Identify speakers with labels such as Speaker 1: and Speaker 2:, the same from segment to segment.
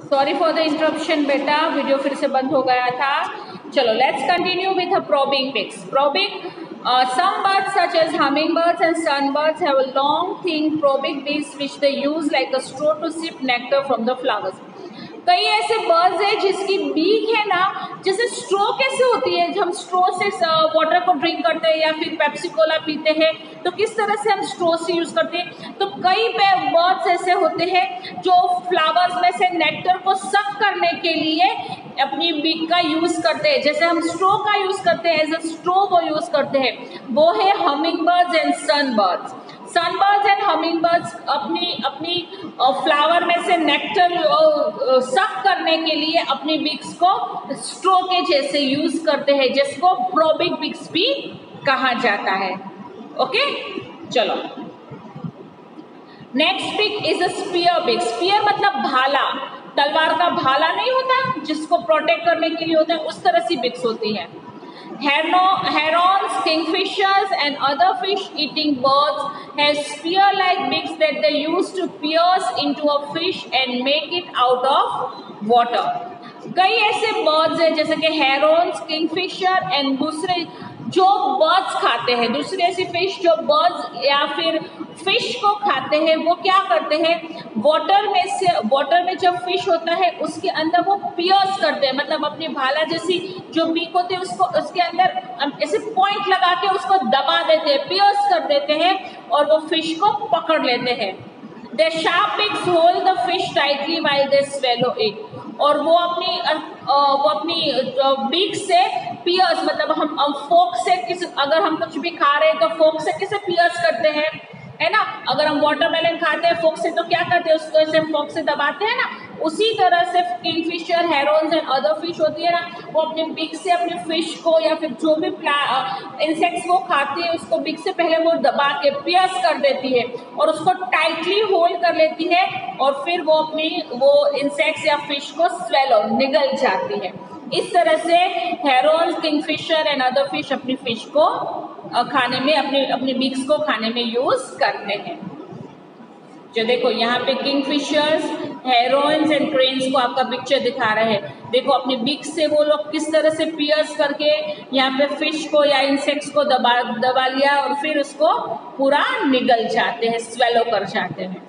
Speaker 1: Sorry for the interruption बेटा, video फिर से बंद हो गया था। चलो let's continue with a probing beaks. Probing, some birds such as hummingbirds and sunbirds have a long thin probing beaks which they use like a straw to sip nectar from the flowers. कई ऐसे birds हैं जिसकी beak है ना, जैसे स्ट्रो कैसे होती है, जब हम स्ट्रो से वाटर को ड्रिंक करते हैं या फिर पेप्सी कोला पीते हैं तो किस तरह से हम स्ट्रो से यूज करते हैं, तो कई बर्ड्स ऐसे होते हैं जो फ्लावर्स में से नेक्टर को सक करने के लिए अपनी बीक का यूज करते हैं। जैसे हम स्ट्रो का यूज करते हैं, एज अ स्ट्रो वो यूज करते हैं, वो है humming birds and sunbirds. Sunbirds and humming birds अपनी फ्लावर में से नेक्टर सक करने के लिए अपनी बिक्स को स्ट्रो के जैसे यूज करते हैं, जिसको प्रोबिंग बिक्स भी कहा जाता है। ओके, चलो next beak is a spear beak. Spear मतलब भाला, तलवार का भाला नहीं होता जिसको प्रोटेक्ट करने के लिए होता है, उस तरह सी बिक्स होती है। Herons, kingfishers and other fish-eating birds have spear-like beaks that they use to pierce into a fish and make it out of water. कई ऐसे बर्ड्स हैं जैसे कि हेरोन्स, किंगफिशर एंड दूसरे जो बर्ड्स खाते हैं, दूसरी ऐसी फिश जो बर्ड्स या फिर फिश को खाते हैं, वो क्या करते हैं, वाटर में जब फिश होता है उसके अंदर वो पियर्स करते हैं, मतलब अपनी भाला जैसी जो बीक होती है उसको उसके अंदर ऐसे पॉइंट लगा के उसको दबा देते हैं, पियर्स कर देते हैं और वो फिश को पकड़ लेते हैं। Their sharp beaks hold the fish tightly while they swallow it. और वो अपनी बीक से पियर्स, मतलब हम फोक से अगर हम कुछ भी खा रहे हैं तो फोक से किसे पियर्स करते हैं, है ना। अगर हम वाटरमेलन खाते हैं फोक से तो क्या करते हैं, उसको ऐसे फोक से दबाते हैं ना। उसी तरह से kingfisher, herons and other fish होती है ना, वो अपने बिग से अपने फिश को या फिर जो भी इंसेक्ट्स वो खाती है उसको बिग से पहले वो दबा के पियर्स कर देती है और उसको टाइटली होल्ड कर लेती है और फिर वो इंसेक्ट्स या फिश को स्वेलो निगल जाती है। इस तरह से herons, kingfisher and other fish अपनी फिश को खाने में अपने बिग्स को खाने में यूज करते हैं। जो देखो यहाँ पे किंगफिशर्स, हेरोन्स एंड क्रेन्स को आपका पिक्चर दिखा रहे हैं। देखो अपनी बिग से वो लोग किस तरह से पियर्स करके यहाँ पे फिश को या इंसेक्ट्स को दबा लिया और फिर उसको पूरा निगल जाते हैं, स्वेलो कर जाते हैं।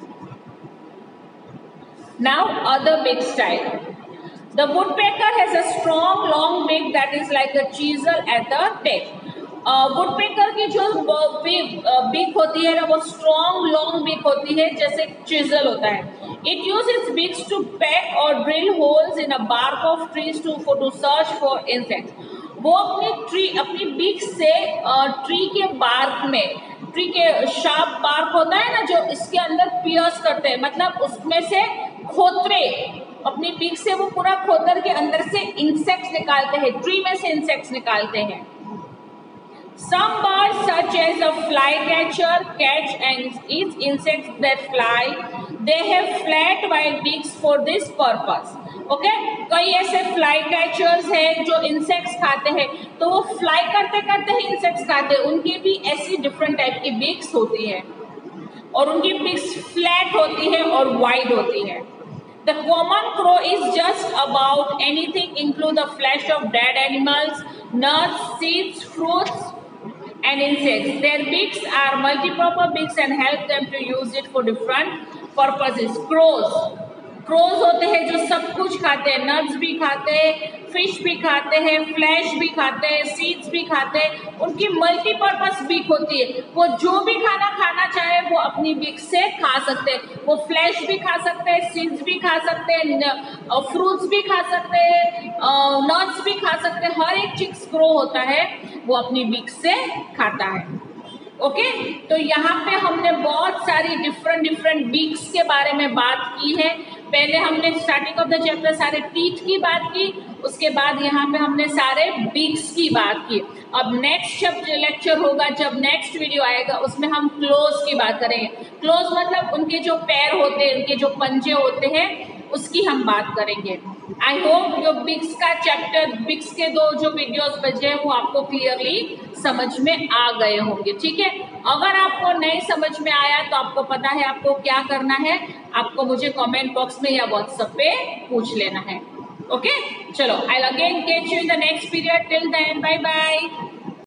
Speaker 1: Now other beak style. The woodpecker has a strong long beak that is like a chisel at the tip. Woodpecker की जो बीक होती है ना, वो स्ट्रॉन्ग लॉन्ग बीक होती है जैसे चिजल होता है। It use its beaks to peck और drill holes in a bark of trees to search for insects. वो अपनी बीक से ट्री के बार्क में, ट्री के शार्प बार्क होता है ना जो इसके अंदर पियर्स करते हैं, मतलब उसमें से खोतरे, अपनी बीक से वो पूरा खोतर के अंदर से इंसेक्ट्स निकालते हैं, ट्री में से इंसेक्ट्स निकालते हैं। Some birds such as a flycatcher catch and eat insects that fly. They have flat white beaks for this purpose. Okay? कई ऐसे फ्लाई कैचर्स हैं जो इंसेक्ट्स खाते हैं, तो वो फ्लाई करते करते ही इंसेक्ट्स खाते हैं, उनकी भी ऐसी डिफरेंट टाइप की बीक्स होती है और उनकी बीक्स फ्लैट होती है और वाइड होती है। The common crow is just about anything, include the flesh of dead animals, nuts, seeds, fruits, and insects. Their beaks are multi-purpose beaks and help them to use it for different purposes. Crows होते हैं जो सब कुछ खाते हैं, nuts भी खाते हैं, फिश भी खाते हैं, फ्लैश भी खाते हैं, सीड्स भी खाते हैं। उनकी मल्टीपर्पज बीक होती है, वो जो भी खाना चाहे वो अपनी बीक से खा सकते हैं। वो फ्लैश भी खा सकते हैं, सीड्स भी खा सकते हैं, फ्रूट्स भी खा सकते हैं, नट्स भी खा सकते हैं। हर एक चीज क्रो होता है वो अपनी बीक से खाता है। ओके, तो यहाँ पे हमने बहुत सारी डिफरेंट बीक्स के बारे में बात की है। पहले हमने स्टार्टिंग ऑफ द चैप्टर सारे टीथ की बात की, उसके बाद यहाँ पे हमने सारे बीक्स की बात की। अब नेक्स्ट जब लेक्चर होगा, जब नेक्स्ट वीडियो आएगा, उसमें हम क्लोज की बात करेंगे। क्लोज मतलब उनके जो पैर होते हैं, उनके जो पंजे होते हैं, उसकी हम बात करेंगे। आई होप जो बिग्स का चैप्टर, बिग्स के 2 जो वीडियोस बचे हैं वो आपको क्लियरली समझ में आ गए होंगे, ठीक है। अगर आपको नहीं समझ में आया तो आपको पता है आपको क्या करना है, आपको मुझे कमेंट बॉक्स में या व्हाट्सएप पे पूछ लेना है। ओके, चलो, I again catch you in the next period. Till then, bye bye.